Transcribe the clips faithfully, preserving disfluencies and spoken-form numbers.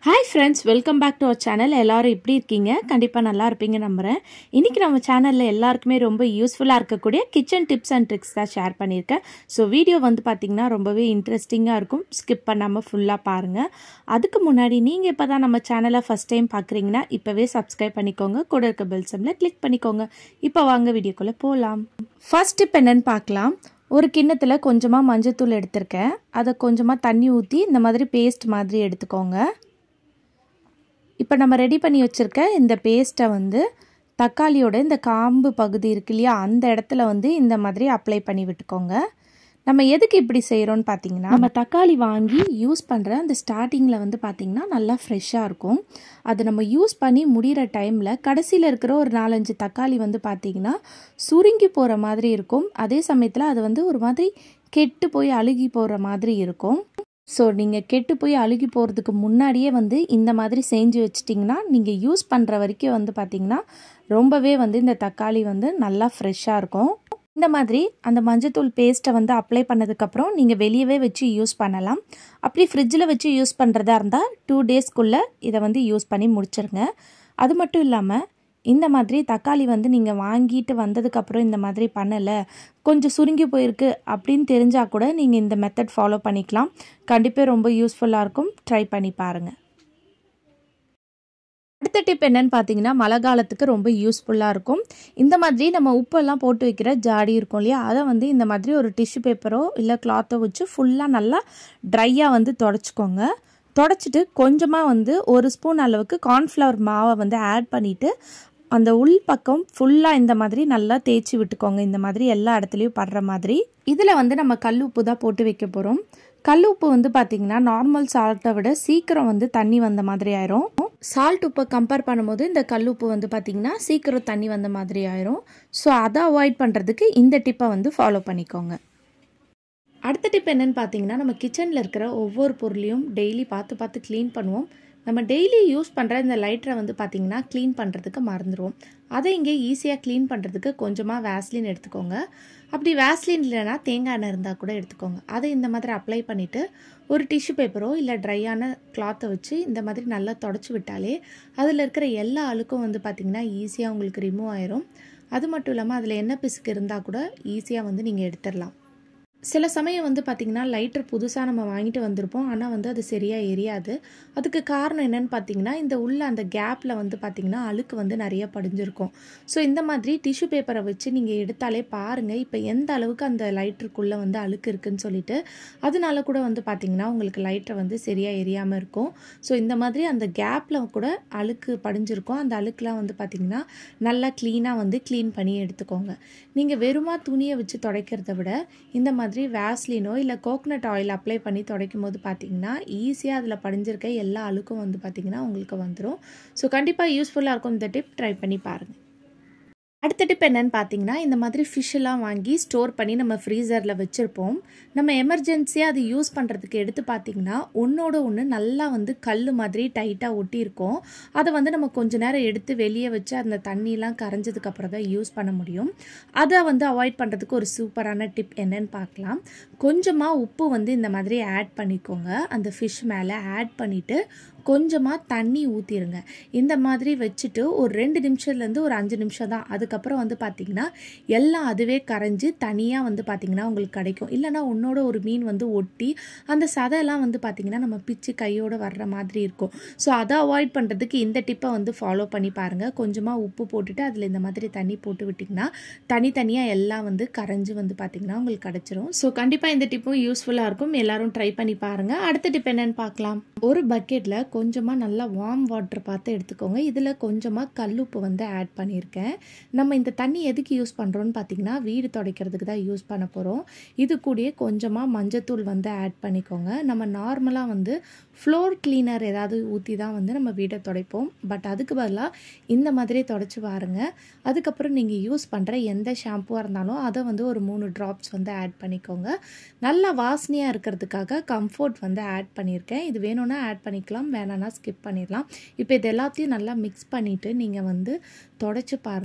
Hi friends, welcome back to our channel. எல்லாரும் எப்படி இருக்கீங்க? கண்டிப்பா நல்லா இருப்பீங்க நம்புறேன். இன்னைக்கு நம்ம சேனல்ல எல்லாருக்குமே ரொம்ப யூஸ்ஃபுல்லா இருக்கக்கூடிய கிச்சன் டிப்ஸ் அண்ட் ட்ரிக்ஸ் தான் ஷேர் பண்ணியிருக்கேன். ஸோ வீடியோ வந்து பார்த்தீங்கன்னா ரொம்பவே இன்ட்ரெஸ்டிங்காக இருக்கும். ஸ்கிப் பண்ணாமல் ஃபுல்லாக பாருங்கள். அதுக்கு முன்னாடி நீங்கள் இப்போ தான் நம்ம சேனலை ஃபஸ்ட் டைம் பார்க்குறீங்கன்னா இப்போவே சப்ஸ்கிரைப் பண்ணிக்கோங்க. கூட இருக்க பெல் சிம்பிளை கிளிக் பண்ணிக்கோங்க. இப்போ வாங்க வீடியோக்குள்ளே போகலாம். ஃபர்ஸ்ட் டிப் என்னன்னு பார்க்கலாம். ஒரு கிண்ணத்தில் கொஞ்சமாக மஞ்சத்தூள் எடுத்திருக்கேன். அதை கொஞ்சமாக தண்ணி ஊற்றி இந்த மாதிரி பேஸ்ட் மாதிரி எடுத்துக்கோங்க. இப்போ நம்ம ரெடி பண்ணி வச்சுருக்க இந்த பேஸ்ட்டை வந்து தக்காளியோட இந்த காம்பு பகுதி இருக்கு இல்லையா, அந்த இடத்துல வந்து இந்த மாதிரி அப்ளை பண்ணி விட்டுக்கோங்க. நம்ம எதுக்கு இப்படி செய்கிறோன்னு பார்த்தீங்கன்னா, நம்ம தக்காளி வாங்கி யூஸ் பண்ணுற அந்த ஸ்டார்டிங்கில் வந்து பார்த்திங்கன்னா நல்லா ஃப்ரெஷ்ஷாக இருக்கும். அது நம்ம யூஸ் பண்ணி முடிகிற டைமில் கடைசியில் இருக்கிற ஒரு நாலஞ்சு தக்காளி வந்து பார்த்திங்கன்னா சுருங்கி போகிற மாதிரி இருக்கும். அதே சமயத்தில் அது வந்து ஒரு மாதிரி கெட்டு போய் அழுகி போகிற மாதிரி இருக்கும். ஸோ நீங்கள் கெட்டு போய் அழுகி போகிறதுக்கு முன்னாடியே வந்து இந்த மாதிரி செஞ்சு வச்சிட்டிங்கன்னா நீங்கள் யூஸ் பண்ணுற வரைக்கும் வந்து பார்த்திங்கன்னா ரொம்பவே வந்து இந்த தக்காளி வந்து நல்லா ஃப்ரெஷ்ஷாக இருக்கும். இந்த மாதிரி அந்த மஞ்சத்தூள் பேஸ்ட்டை வந்து அப்ளை பண்ணதுக்கப்புறம் நீங்கள் வெளியவே வச்சு யூஸ் பண்ணலாம். அப்படி ஃப்ரிட்ஜில் வச்சு யூஸ் பண்ணுறதா இருந்தால் டூ டேஸ்க்குள்ளே இதை வந்து யூஸ் பண்ணி முடிச்சிருங்க. அது மட்டும் இல்லாமல் இந்த மாதிரி தக்காளி வந்து நீங்கள் வாங்கிட்டு வந்ததுக்கப்புறம் இந்த மாதிரி பண்ணலை, கொஞ்சம் சுருங்கி போயிருக்கு அப்படின்னு தெரிஞ்சால் கூட நீங்கள் இந்த மெத்தட் ஃபாலோ பண்ணிக்கலாம். கண்டிப்பாக ரொம்ப யூஸ்ஃபுல்லாக இருக்கும். ட்ரை பண்ணி பாருங்கள். அடுத்த டிப் என்னன்னு பார்த்தீங்கன்னா, மழை காலத்துக்கு ரொம்ப யூஸ்ஃபுல்லாக இருக்கும். இந்த மாதிரி நம்ம உப்பெல்லாம் போட்டு வைக்கிற ஜாடி இருக்கும் இல்லையா, அதை வந்து இந்த மாதிரி ஒரு டிஷ்யூ பேப்பரோ இல்லை கிளாத்தோ வச்சு ஃபுல்லாக நல்லா ட்ரையாக வந்து தொடச்சிக்கோங்க. தொடச்சிட்டு கொஞ்சமாக வந்து ஒரு ஸ்பூன் அளவுக்கு கார்ன்ஃப்ளவர் மாவை வந்து ஆட் பண்ணிவிட்டு அந்த உள் பக்கம் ஃபுல்லாக இந்த மாதிரி நல்லா தேய்ச்சி விட்டுக்கோங்க. இந்த மாதிரி எல்லா இடத்துலையும் படுற மாதிரி. இதில் வந்து நம்ம கல் உப்பு தான் போட்டு வைக்க போகிறோம். கல் உப்பு வந்து பார்த்திங்கன்னா நார்மல் சால்ட்டை விட சீக்கிரம் வந்து தண்ணி வந்த மாதிரி ஆயிரும். சால்ட் உப்பை கம்பேர் பண்ணும்போது இந்த கல் உப்பு வந்து பார்த்திங்கன்னா சீக்கிரம் தண்ணி வந்த மாதிரி ஆயிரும். ஸோ அதை அவாய்ட் பண்ணுறதுக்கு இந்த டிப்பை வந்து ஃபாலோ பண்ணிக்கோங்க. அடுத்த டிப் என்னென்னு பார்த்தீங்கன்னா, நம்ம கிச்சனில் இருக்கிற ஒவ்வொரு பொருளையும் டெய்லி பார்த்து பார்த்து க்ளீன் பண்ணுவோம். நம்ம டெய்லி யூஸ் பண்ணுற இந்த லைட்டரை வந்து பார்த்திங்கன்னா க்ளீன் பண்ணுறதுக்கு மறந்துடுவோம். அதை இங்கே ஈஸியாக க்ளீன் பண்ணுறதுக்கு கொஞ்சமாக வேஸ்லின் எடுத்துக்கோங்க. அப்படி வேஸ்லின் இல்லைனா தேங்காய் எண்ணெய் இருந்தால் கூட எடுத்துக்கோங்க. அதை இந்த மாதிரி அப்ளை பண்ணிவிட்டு ஒரு டிஷ்யூ பேப்பரோ இல்லை ட்ரையான கிளாத்தை வச்சு இந்த மாதிரி நல்லா தொடச்சி விட்டாலே அதில் இருக்கிற எல்லா அழுக்கும் வந்து பார்த்திங்கன்னா ஈஸியாக உங்களுக்கு ரிமூவ் ஆயிரும். அது மட்டும் இல்லாமல் அதில் எண்ணெய் பிசுக்கு இருந்தால் கூட ஈஸியாக வந்து நீங்கள் எடுத்துடலாம். சில சமயம் வந்து பார்த்திங்கன்னா லைட்டர் புதுசாக நம்ம வாங்கிட்டு வந்திருப்போம், ஆனால் வந்து அது சரியாக எரியாது. அதுக்கு காரணம் என்னென்னு பார்த்தீங்கன்னா, இந்த உள்ள அந்த கேப்பில் வந்து பார்த்திங்கன்னா அழுக்கு வந்து நிறைய படிஞ்சிருக்கும். ஸோ இந்த மாதிரி டிஷ்யூ பேப்பரை வச்சு நீங்கள் எடுத்தாலே பாருங்கள் இப்போ எந்த அளவுக்கு அந்த லைட்டருக்குள்ளே வந்து அழுக்கு இருக்குதுன்னு சொல்லிட்டு. அதனால கூட வந்து பார்த்திங்கன்னா உங்களுக்கு லைட்டர் வந்து சரியாக எரியாமல் இருக்கும். ஸோ இந்த மாதிரி அந்த கேப்பில் கூட அழுக்கு படிஞ்சிருக்கும். அந்த அழுக்குலாம் வந்து பார்த்திங்கன்னா நல்லா க்ளீனாக வந்து க்ளீன் பண்ணி எடுத்துக்கோங்க. நீங்கள் வெறுமா துணியை வச்சு துடைக்கிறத விட இந்த மாதிரி வேஸ்லினோ இல்லை கோகனட் ஆயில் அப்ளை பண்ணி துடைக்கும் போது பார்த்தீங்கன்னா ஈஸியாக அதில் படிஞ்சிருக்க எல்லா அழுக்கும் வந்து பார்த்திங்கன்னா உங்களுக்கு வந்துடும். ஸோ கண்டிப்பாக யூஸ்ஃபுல்லாக இருக்கும். இந்த டிப் ட்ரை பண்ணி பாருங்கள். அடுத்த டிப் என்னன்னு பார்த்தீங்கன்னா, இந்த மாதிரி ஃபிஷ்ஷெல்லாம் வாங்கி ஸ்டோர் பண்ணி நம்ம ஃப்ரீசரில் வச்சுருப்போம். நம்ம எமர்ஜென்சியாக அது யூஸ் பண்ணுறதுக்கு எடுத்து பார்த்திங்கன்னா ஒன்றோட ஒன்று நல்லா வந்து கல் மாதிரி டைட்டாக ஒட்டியிருக்கும். அதை வந்து நம்ம கொஞ்ச நேரம் எடுத்து வெளியே வச்சு அந்த தண்ணியெலாம் கரைஞ்சதுக்கப்புறம் தான் யூஸ் பண்ண முடியும். அதை வந்து அவாய்ட் பண்ணுறதுக்கு ஒரு சூப்பரான டிப் என்னன்னு பார்க்கலாம். கொஞ்சமாக உப்பு வந்து இந்த மாதிரி ஆட் பண்ணிக்கோங்க. அந்த ஃபிஷ் மேலே ஆட் பண்ணிவிட்டு கொஞ்சமாக தண்ணி ஊற்றிடுங்க. இந்த மாதிரி வச்சுட்டு ஒரு ரெண்டு நிமிஷத்துலேருந்து ஒரு அஞ்சு நிமிஷம் தான். அதுக்கப்புறம் வந்து பார்த்திங்கன்னா எல்லாம் அதுவே கரைஞ்சி தனியாக வந்து பார்த்திங்கன்னா உங்களுக்கு கிடைக்கும். இல்லைனா உன்னோட ஒரு மீன் வந்து ஒட்டி அந்த சதையெல்லாம் வந்து பார்த்திங்கன்னா நம்ம பிச்சு கையோடு வர்ற மாதிரி இருக்கும். ஸோ அதை அவாய்ட் பண்ணுறதுக்கு இந்த டிப்பை வந்து ஃபாலோ பண்ணி பாருங்கள். கொஞ்சமாக உப்பு போட்டுட்டு அதில் இந்த மாதிரி தண்ணி போட்டு விட்டிங்கன்னா தனித்தனியாக எல்லாம் வந்து கரைஞ்சி வந்து பார்த்திங்கன்னா உங்களுக்கு கிடச்சிரும். ஸோ கண்டிப்பாக இந்த டிப்பும் யூஸ்ஃபுல்லாக இருக்கும். எல்லோரும் ட்ரை பண்ணி பாருங்கள். அடுத்த டிப் என்னென்னு பார்க்கலாம். ஒரு பக்கெட்டில் கொஞ்சமாக நல்லா வார்ம் வாட்டர் பார்த்து எடுத்துக்கோங்க. இதில் கொஞ்சமாக கல்லுப்பு வந்து ஆட் பண்ணியிருக்கேன். நம்ம இந்த தண்ணி எதுக்கு யூஸ் பண்ணுறோன்னு பார்த்தீங்கன்னா வீடு துடைக்கிறதுக்கு தான் யூஸ் பண்ண போகிறோம். இது கூடயே கொஞ்சமாக மஞ்சத்தூள் வந்து ஆட் பண்ணிக்கோங்க. நம்ம நார்மலாக வந்து ஃப்ளோர் கிளீனர் ஏதாவது ஊற்றி தான் வந்து நம்ம வீட்டை துடைப்போம். பட் அதுக்கு பதிலாக இந்த மாதிரி துடைச்சி பாருங்க. அதுக்கப்புறம் நீங்கள் யூஸ் பண்ணுற எந்த ஷாம்புவாக இருந்தாலும் அதை வந்து ஒரு மூணு ட்ராப்ஸ் வந்து ஆட் பண்ணிக்கோங்க. நல்லா வாசனையாக இருக்கிறதுக்காக கம்ஃபோர்ட் வந்து ஆட் பண்ணியிருக்கேன். இது வேணும்னா ஆட் பண்ணிக்கலாம், வேணான்னா ஸ்கிப் பண்ணிடலாம். இப்போ இது எல்லாத்தையும் நல்லா மிக்ஸ் பண்ணிவிட்டு நீங்கள் வந்து தொடச்சி பாருங்கள். வீடு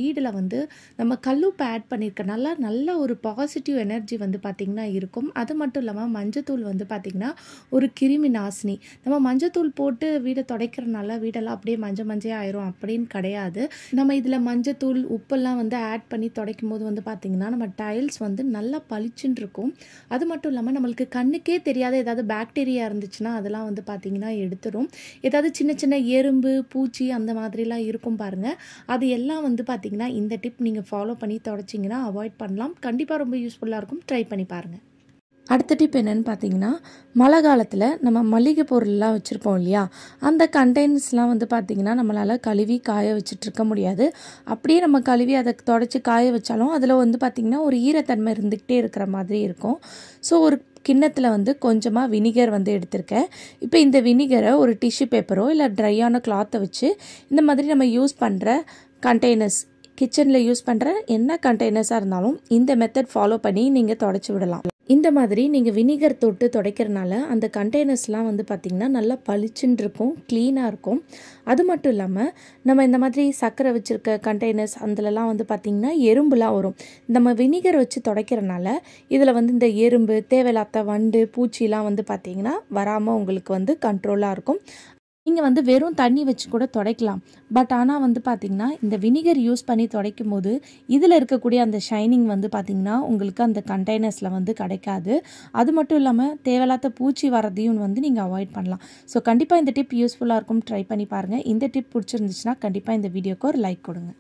வீடில் வந்து நம்ம கல்லுப்பு ஆட் பண்ணியிருக்கனால நல்ல ஒரு பாசிட்டிவ் எனர்ஜி வந்து பார்த்திங்கன்னா இருக்கும். அது மட்டும் இல்லாமல் மஞ்சத்தூள் வந்து பார்த்திங்கன்னா ஒரு கிருமி நாசினி. நம்ம மஞ்சத்தூள் போட்டு வீடை துடைக்கிறனால வீடெல்லாம் அப்படியே மஞ்சள் மஞ்சள் ஆயிரும் அப்படின்னு கிடையாது. நம்ம இதில் மஞ்சத்தூள் உப்பெல்லாம் வந்து ஆட் பண்ணி துடைக்கும் போது வந்து பார்த்திங்கன்னா நம்ம டைல்ஸ் வந்து நல்லா பளிச்சுன்னு இருக்கும். அது மட்டும் இல்லாமல் நம்மளுக்கு கண்ணுக்கே தெரியாத ஏதாவது பாக்டீரியா இருந்துச்சுன்னா அதெல்லாம் வந்து பார்த்திங்கன்னா எடுத்துடும். ஏதாவது சின்ன சின்ன எறும்பு பூச்சி அந்த மாதிரிலாம் இருக்கும் பாருங்கள், அது எல்லாம் வந்து பார்த்திங்கன்னா இந்த டிப் நீங்கள் ஃபாலோ பண்ணி தொடச்சிங்கன்னா அவாய்ட் பண்ணலாம். கண்டிப்பாக ரொம்ப யூஸ்ஃபுல்லாக இருக்கும். ட்ரை பண்ணி பாருங்கள். அடுத்த டிப் என்னென்னு பார்த்தீங்கன்னா, மழை காலத்தில் நம்ம மளிகை பொருள்லாம் வச்சுருப்போம் இல்லையா, அந்த கண்டெய்னர்ஸ்லாம் வந்து பார்த்திங்கன்னா நம்மளால் கழுவி காய வச்சுட்ருக்க முடியாது. அப்படியே நம்ம கழுவி அதை தொடச்சி காய வச்சாலும் அதில் வந்து பார்த்திங்கன்னா ஒரு ஈரத்தன்மை இருந்துக்கிட்டே இருக்கிற மாதிரி இருக்கும். ஸோ ஒரு கிண்ணத்தில் வந்து கொஞ்சமாக வினிகர் வந்து எடுத்திருக்கேன். இப்போ இந்த வினிகரை ஒரு டிஷ்யூ பேப்பரோ இல்லை ட்ரையான கிளாத்தை வச்சு இந்த மாதிரி நம்ம யூஸ் பண்ணுற கண்டெய்னர்ஸ், கிச்சனில் யூஸ் பண்ணுற என்ன கண்டெய்னர்ஸாக இருந்தாலும் இந்த மெத்தட் ஃபாலோ பண்ணி நீங்கள் தொடச்சி விடலாம். இந்த மாதிரி நீங்கள் வினிகர் தொட்டு துடைக்கிறனால அந்த கண்டெய்னர்ஸ்லாம் வந்து பார்த்திங்கன்னா நல்லா பளிச்சுன்னு இருக்கும், க்ளீனாக இருக்கும். அது மட்டும் இல்லாமல் நம்ம இந்த மாதிரி சர்க்கரை வச்சுருக்க கண்டெய்னர்ஸ் அதிலலாம் வந்து பார்த்திங்கன்னா எறும்புலாம் வரும். நம்ம வினிகர் வச்சு துடைக்கிறனால இதில் வந்து இந்த எறும்பு, தேவையில்லாத வண்டு, பூச்சிலாம் வந்து பார்த்திங்கன்னா வராமல் உங்களுக்கு வந்து கண்ட்ரோலாக இருக்கும். நீங்கள் வந்து வெறும் தண்ணி வச்சு கூட துடைக்கலாம். பட் ஆனால் வந்து பார்த்திங்கன்னா இந்த வினிகர் யூஸ் பண்ணி துடைக்கும் போது இதில் இருக்கக்கூடிய அந்த ஷைனிங் வந்து பார்த்திங்கன்னா உங்களுக்கு அந்த கண்டெய்னர்ஸில் வந்து கிடைக்காது. அது மட்டும் இல்லாமல் தேவையில்லாத பூச்சி வரதையும் வந்து நீங்கள் அவாய்ட் பண்ணலாம். ஸோ கண்டிப்பாக இந்த டிப் யூஸ்ஃபுல்லாக இருக்கும். ட்ரை பண்ணி பாருங்கள். இந்த டிப் பிடிச்சிருந்துச்சுன்னா கண்டிப்பாக இந்த வீடியோக்கு ஒரு லைக் கொடுங்க.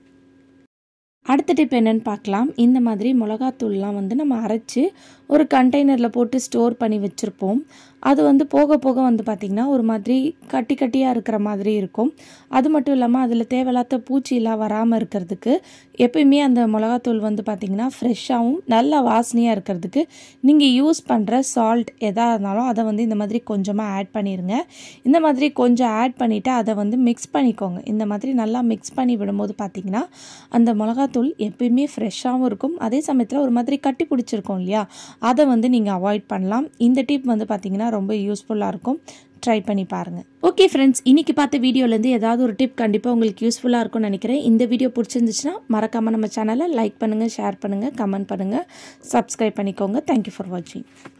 அடுத்த டிப் என்னென்னு பார்க்கலாம். இந்த மாதிரி மிளகாத்தூள்லாம் வந்து நம்ம அரைச்சி ஒரு கண்டெய்னரில் போட்டு ஸ்டோர் பண்ணி வச்சுருப்போம். அது வந்து போக போக வந்து பார்த்திங்கன்னா ஒரு மாதிரி கட்டி கட்டியாக இருக்கிற மாதிரி இருக்கும். அது மட்டும் இல்லாமல் அதில் தேவையில்லாத பூச்சிலாம் வராமல் இருக்கிறதுக்கு எப்பயுமே அந்த மிளகாத்தூள் வந்து பார்த்திங்கன்னா ஃப்ரெஷ்ஷாகவும் நல்ல வாசனையாக இருக்கிறதுக்கு நீங்கள் யூஸ் பண்ணுற சால்ட் எதாக இருந்தாலும் அதை வந்து இந்த மாதிரி கொஞ்சமாக ஆட் பண்ணிடுங்க. இந்த மாதிரி கொஞ்சம் ஆட் பண்ணிவிட்டு அதை வந்து மிக்ஸ் பண்ணிக்கோங்க. இந்த மாதிரி நல்லா மிக்ஸ் பண்ணி விடும்போது பார்த்திங்கன்னா அந்த மிளகாத்தூள் எப்பயுமே ஃப்ரெஷ்ஷாகவும் இருக்கும். அதே சமயத்தில் ஒரு மாதிரி கட்டி பிடிச்சிருக்கோம் இல்லையா, அதை வந்து நீங்கள் அவாய்ட் பண்ணலாம். இந்த டிப் வந்து பார்த்திங்கன்னா ரொம்ப யூஸ்ஃபுல்லாக இருக்கும். ட்ரை பண்ணி பாருங்கள். ஓகே ஃப்ரெண்ட்ஸ், இன்றைக்கி பார்த்த வீடியோலேருந்து ஏதாவது ஒரு டிப் கண்டிப்பாக உங்களுக்கு யூஸ்ஃபுல்லாக இருக்கும்னு நினைக்கிறேன். இந்த வீடியோ பிடிச்சிருந்துச்சுன்னா மறக்காமல் நம்ம சேனலை லைக் பண்ணுங்கள், ஷேர் பண்ணுங்கள், கமெண்ட் பண்ணுங்கள், சப்ஸ்கிரைப் பண்ணிக்கோங்க. தேங்க்யூ ஃபார் வாட்சிங்.